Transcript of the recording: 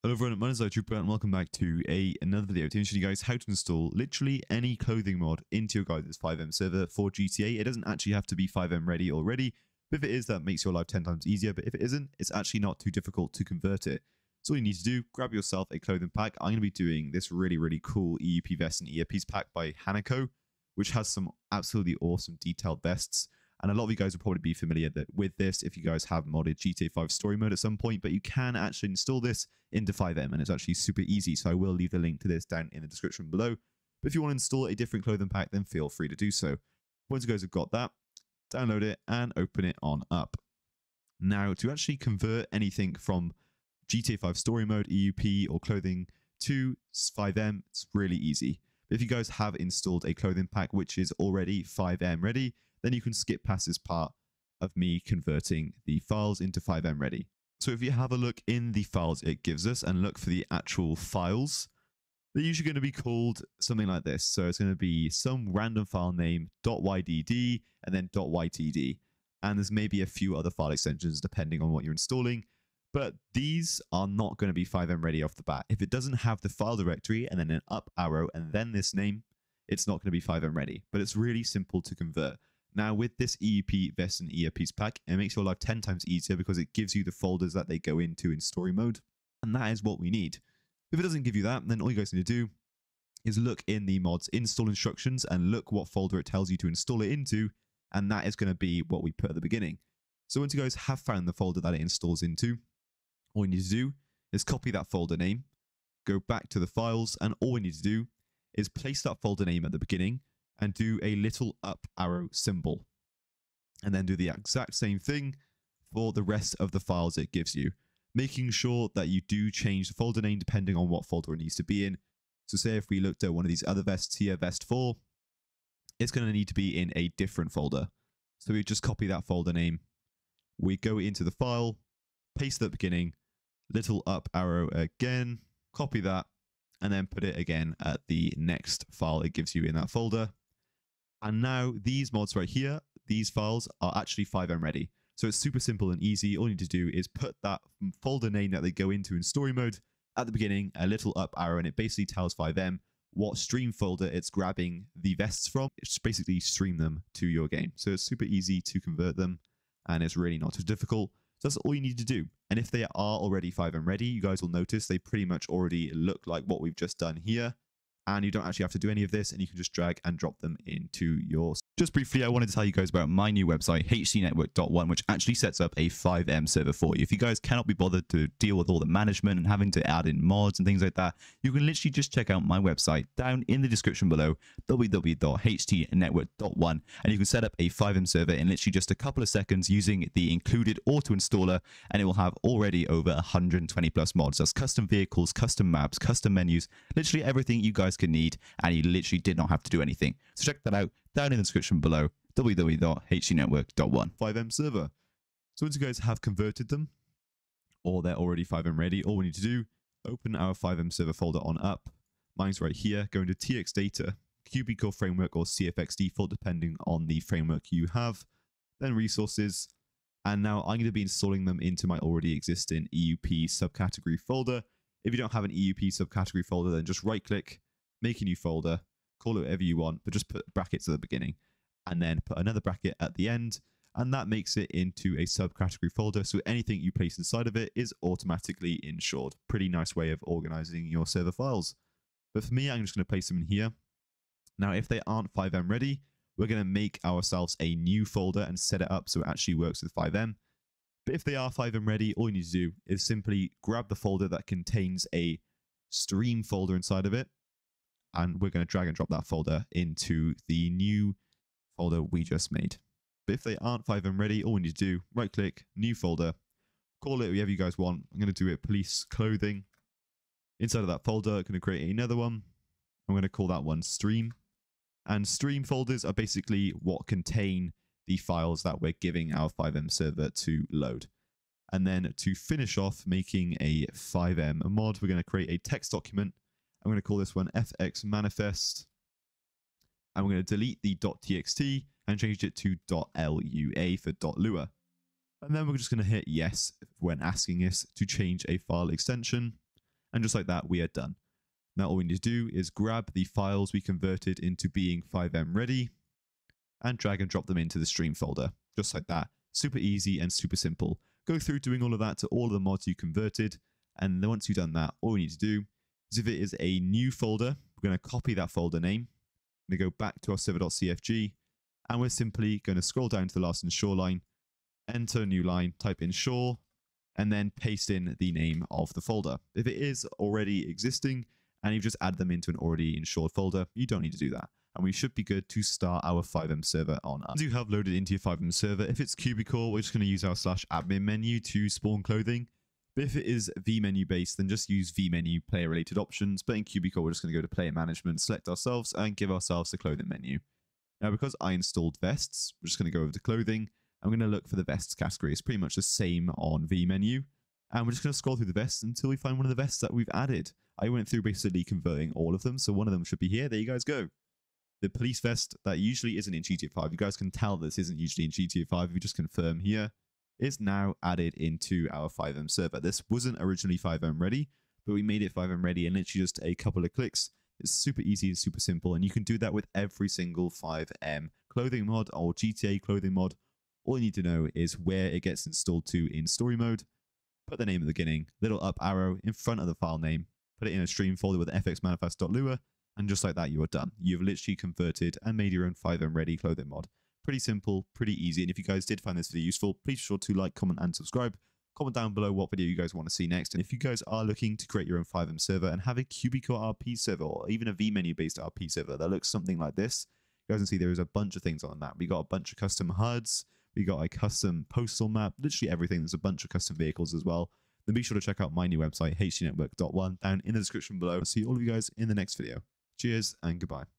Hello everyone, my name is Trooper and welcome back to another video to show you guys how to install literally any clothing mod into your guys' FiveM server for GTA. It doesn't actually have to be FiveM ready already, but if it is, that makes your life 10 times easier. But if it isn't, it's actually not too difficult to convert it. So all you need to do, grab yourself a clothing pack. I'm going to be doing this really cool EUP vest and earpiece pack by Hanako, which has some absolutely awesome detailed vests. And a lot of you guys will probably be familiar with this if you guys have modded GTA 5 story mode at some point, but you can actually install this into FiveM and it's actually super easy. So I will leave the link to this down in the description below. But if you want to install a different clothing pack, then feel free to do so. Once you guys have got that, download it and open it on up. Now, to actually convert anything from GTA 5 story mode, EUP, or clothing to FiveM, it's really easy. But if you guys have installed a clothing pack which is already FiveM ready, then you can skip past this part of me converting the files into FiveM ready. So if you have a look in the files it gives us and look for the actual files, they're usually going to be called something like this. So it's going to be some random file name .ydd and then .ytd. And there's maybe a few other file extensions depending on what you're installing. But these are not going to be FiveM ready off the bat. If it doesn't have the file directory and then an up arrow and then this name, it's not going to be FiveM ready. But it's really simple to convert. Now, with this EUP vest and earpiece pack, it makes your life 10 times easier because it gives you the folders that they go into in story mode. And that is what we need. If it doesn't give you that, then all you guys need to do is look in the mod's install instructions and look what folder it tells you to install it into. And that is going to be what we put at the beginning. So once you guys have found the folder that it installs into, all you need to do is copy that folder name, go back to the files, and all we need to do is place that folder name at the beginning and do a little up arrow symbol. And then do the exact same thing for the rest of the files it gives you, making sure that you do change the folder name depending on what folder it needs to be in. So say if we looked at one of these other vests here, vest 4, it's going to need to be in a different folder. So we just copy that folder name, we go into the file, paste it at the beginning, little up arrow again, copy that, and then put it again at the next file it gives you in that folder. And now these mods right here, these files are actually FiveM ready. So it's super simple and easy. All you need to do is put that folder name that they go into in story mode at the beginning, a little up arrow, and it basically tells FiveM what stream folder it's grabbing the vests from. It's basically stream them to your game. So it's super easy to convert them and it's really not too difficult. So that's all you need to do. And if they are already FiveM ready, you guys will notice they pretty much already look like what we've just done here. And you don't actually have to do any of this, and you can just drag and drop them into your... Just briefly, I wanted to tell you guys about my new website, HTNetwork.1, which actually sets up a FiveM server for you. If you guys cannot be bothered to deal with all the management and having to add in mods and things like that, you can literally just check out my website down in the description below, www.htnetwork.1, and you can set up a FiveM server in literally just a couple of seconds using the included auto installer, and it will have already over 120 plus mods. That's custom vehicles, custom maps, custom menus, literally everything you guys can need, and you literally did not have to do anything. So check that out down in the description below, www.htnetwork.1. FiveM server. So once you guys have converted them, or they're already FiveM ready, all we need to do, open our FiveM server folder on up. Mine's right here. Go into TX data, Cubicle framework, or CFX default, depending on the framework you have. Then resources. And now I'm going to be installing them into my already existing EUP subcategory folder. If you don't have an EUP subcategory folder, then just right click, make a new folder, call it whatever you want, but just put brackets at the beginning and then put another bracket at the end. And that makes it into a subcategory folder. So anything you place inside of it is automatically insured. Pretty nice way of organizing your server files. But for me, I'm just going to place them in here. Now, if they aren't FiveM ready, we're going to make ourselves a new folder and set it up so it actually works with FiveM. But if they are FiveM ready, all you need to do is simply grab the folder that contains a stream folder inside of it. And we're going to drag and drop that folder into the new folder we just made. But if they aren't FiveM ready, all we need to do, right click, new folder, call it whatever you guys want. I'm going to do it police clothing. Inside of that folder, I'm going to create another one. I'm going to call that one stream. And stream folders are basically what contain the files that we're giving our FiveM server to load. And then to finish off making a FiveM mod, we're going to create a text document. I'm going to call this one FX manifest. And we're going to delete the .txt and change it to .lua for .lua. And then we're just going to hit yes when asking us to change a file extension. And just like that, we are done. Now all we need to do is grab the files we converted into being FiveM ready and drag and drop them into the stream folder. Just like that. Super easy and super simple. Go through doing all of that to all of the mods you converted. And then once you've done that, all we need to do is if it is a new folder, we're going to copy that folder name. We're going to go back to our server.cfg. And we're simply going to scroll down to the last ensure line, enter a new line, type ensure, and then paste in the name of the folder. If it is already existing and you've just added them into an already insured folder, you don't need to do that. And we should be good to start our FiveM server on us. Once you have loaded into your FiveM server, if it's Cubicle, we're just going to use our /admin menu to spawn clothing. But if it is vMenu based, then just use vMenu player related options. But in Cubicle, we're just going to go to player management, select ourselves, and give ourselves the clothing menu. Now, because I installed vests, we're just going to go over to clothing. I'm going to look for the vests category. It's pretty much the same on vMenu. And we're just going to scroll through the vests until we find one of the vests that we've added. I went through basically converting all of them. So one of them should be here. There you guys go. The police vest that usually isn't in GTA 5. You guys can tell this isn't usually in GTA 5. If you just confirm here, is now added into our FiveM server. This wasn't originally FiveM ready, but we made it FiveM ready in literally just a couple of clicks. It's super easy and super simple. And you can do that with every single FiveM clothing mod or GTA clothing mod. All you need to know is where it gets installed to in story mode. Put the name at the beginning, little up arrow in front of the file name, put it in a stream folder with fxmanifest.lua, and just like that, you are done. You've literally converted and made your own FiveM ready clothing mod. Pretty simple, pretty easy. And if you guys did find this video useful, please be sure to like, comment, and subscribe. Comment down below what video you guys want to see next. And if you guys are looking to create your own FiveM server and have a Cubicle RP server or even a vMenu based RP server that looks something like this, you guys can see there is a bunch of things on the map. We got a bunch of custom HUDs. We got a custom postal map, literally everything. There's a bunch of custom vehicles as well. Then be sure to check out my new website, HTNetwork.1, down in the description below. I'll see all of you guys in the next video. Cheers and goodbye.